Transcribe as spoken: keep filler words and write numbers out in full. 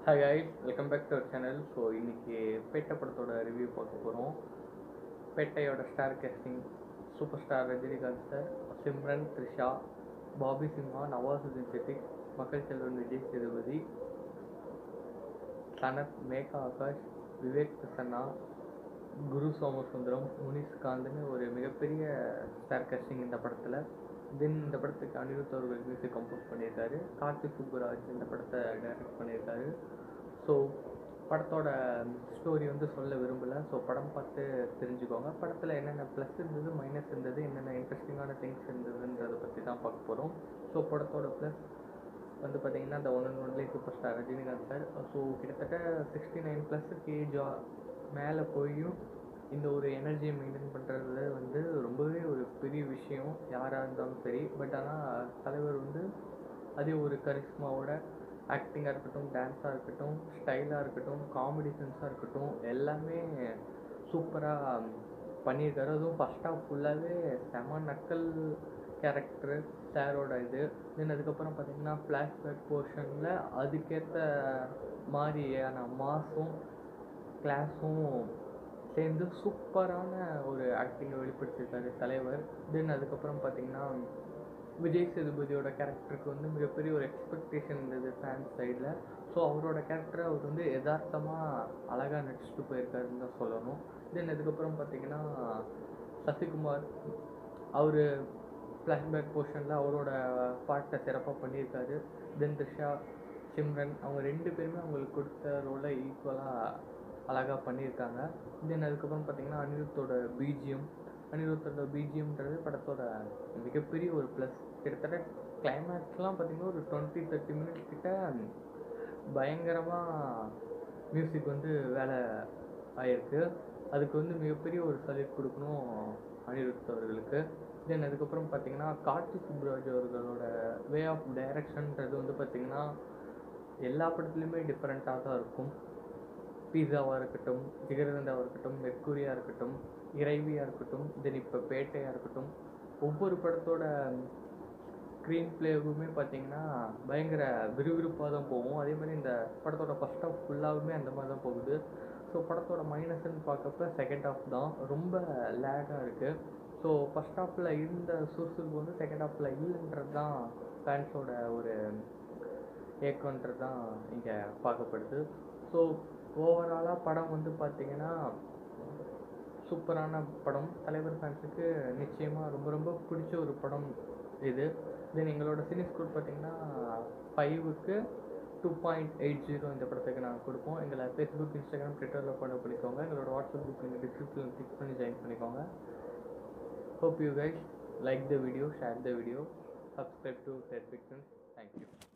Hi guys, welcome back to our channel. So இன்னைக்கு பேட்டை படத்தோட review பார்க்க போகிறோம். பேட்டையோட star casting super star Rajinikanth sir, Simran, Trisha, Bobby Simha, Nawazuddin Siddiqui, மக்கள் செல்வன் விஜய் சேதுபதி, சனத், மேகா ஆகாஷ், விவேக் பிரசன்னா, குரு சோமசுந்தரம், முனிஷ் காந்த்னு ஒரு மிகப்பெரிய ஸ்டார் கேஸ்டிங் இந்த படத்தில். தென் இந்த படத்துக்கு அனிருத் அவர்கள் மியூசிக் கம்போஸ் பண்ணியிருக்காரு. கார்த்திக் சுப்புராஜ் இந்த படத்தை டைரக்ட் பண்ணியிருக்காரு. ஸோ படத்தோட ஸ்டோரி வந்து சொல்ல விரும்பலை. ஸோ படம் பார்த்து தெரிஞ்சுக்கோங்க. படத்தில் என்னென்ன ப்ளஸ் இருந்தது, மைனஸ் இருந்தது, என்னென்ன இன்ட்ரெஸ்டிங்கான திங்ஸ் இருந்ததுன்றதை பற்றி தான் பார்க்க போகிறோம். ஸோ படத்தோட ப்ளஸ் வந்து பார்த்திங்கன்னா இந்த one and only super star Rajinikanth sir. So கிட்டத்தட்ட சிக்ஸ்டி நைன் ப்ளஸுக்கு ஏஜா மேலே போயும் இந்த ஒரு எனர்ஜியை மெயின்டைன் பண்ணுறது வந்து ரொம்பவே ஒரு பெரிய விஷயம் யாராக இருந்தாலும் சரி. பட் ஆனால் தலைவர் வந்து அதே ஒரு கரிஸ்மாவோட ஆக்டிங்காக இருக்கட்டும், டான்ஸாக இருக்கட்டும், ஸ்டைலாக இருக்கட்டும், காமெடி சென்ஸாக இருக்கட்டும், எல்லாமே சூப்பராக பண்ணியிருக்காரு. அதுவும் ஃபஸ்ட் ஹாஃப் ஃபுல்லாகவே செம நக்கல் கேரக்டரு சாரோட இது. தென் அதுக்கப்புறம் பார்த்திங்கன்னா ஃப்ளாஷ்பேக் போர்ஷனில் அதுக்கேற்ற மாதிரியான மாஸும் கிளாஸும் சேர்ந்து சூப்பரான ஒரு ஆக்டிங்கை வெளிப்படுத்தியிருக்காரு தலைவர். தென் அதுக்கப்புறம் பார்த்திங்கன்னா விஜய் சேதுபதியோட கேரக்டருக்கு வந்து மிகப்பெரிய ஒரு எக்ஸ்பெக்டேஷன் இருந்தது ஃபேன்ஸ் சைடில். ஸோ அவரோட கேரக்டரை அவர் வந்து யதார்த்தமாக அழகாக நடிச்சுட்டு போயிருக்காருன்னு தான் சொல்லணும். தென் அதுக்கப்புறம் பார்த்திங்கன்னா சசிகுமார் அவர் ஃப்ளாஷ்பேக் போர்ஷனில் அவரோட பாட்டை சிறப்பாக பண்ணியிருக்காரு. தென் த்ரிஷா, சிம்ரன் அவங்க ரெண்டு பேருமே அவங்களுக்கு கொடுத்த ரோலை ஈக்குவலாக அழகாக பண்ணியிருக்காங்க. தென் அதுக்கப்புறம் பார்த்திங்கன்னா அனிருத்தோட பிஜிஎம் அனிருத்தோட பிஜிஎம்ன்றது படத்தோட மிகப்பெரிய ஒரு ப்ளஸ். கிட்டத்தட்ட கிளைமேக்ஸ்லாம் பார்த்திங்கன்னா ஒரு டுவெண்ட்டி தேர்ட்டி மினிட்ஸ் கிட்ட பயங்கரமாக மியூசிக் வந்து வேலை ஆகிருக்கு. அதுக்கு வந்து மிகப்பெரிய ஒரு சல்யூட் கொடுக்கணும் அனிருத் அவர்களுக்கு. தென் அதுக்கப்புறம் பார்த்திங்கன்னா கார்த்திக் சுப்புராஜ் அவர்களோட வே ஆஃப் டைரக்ஷன்ன்றது வந்து பார்த்திங்கன்னா எல்லா படத்துலையுமே டிஃப்ரெண்ட்டாக தான் இருக்கும். பீஸாவாக இருக்கட்டும், ஜிகர்தண்டாவாக இருக்கட்டும், மெர்க்குரியாக இருக்கட்டும், இறைவியாக இருக்கட்டும், தென் இப்போ பேட்டையாக இருக்கட்டும், ஒவ்வொரு படத்தோட ஸ்க்ரீன் பிளேவுமே பார்த்திங்கன்னா பயங்கர விறுவிறுப்பாக தான் போகும். அதே மாதிரி இந்த படத்தோட ஃபஸ்ட் ஹாஃப் ஃபுல்லாகவுமே அந்த மாதிரி தான் போகுது. ஸோ படத்தோட மைனஸ்ன்னு பார்க்கப்ப செகண்ட் ஹாஃப் தான் ரொம்ப லேகாக இருக்குது. ஸோ ஃபஸ்ட் ஹாஃபில் இருந்த சுறுசுறுப்பு வந்து செகண்ட் ஹாஃபில் இல்லைன்றது தான் ஃபேன்ஸோட ஒரு ஏக்கன்றது தான் இங்கே பார்க்கப்படுது. ஸோ ஓவராலாக படம் வந்து பார்த்திங்கன்னா சூப்பரான படம். தலைவர் ஃபேன்ஸுக்கு நிச்சயமாக ரொம்ப ரொம்ப பிடிச்ச ஒரு படம் இது. தென் எங்களோட சினி ஸ்கோர் பார்த்திங்கன்னா ஃபைவுக்கு டூ பாயிண்ட் எயிட் ஜீரோ இந்த படத்துக்கு நாங்கள் கொடுப்போம். எங்களை ஃபேஸ்புக், இன்ஸ்டாகிராம், ட்விட்டரில் ஃபாலோ பண்ணிக்கோங்க. எங்களோட வாட்ஸ்அப் குரூப் நீங்கள் டிஸ்கிரிப்ஷனில் கிளிக் பண்ணி ஜாயின் பண்ணிக்கோங்க. Hope you guys like the video, share the video, subscribe to Fair Fictions. Thank you.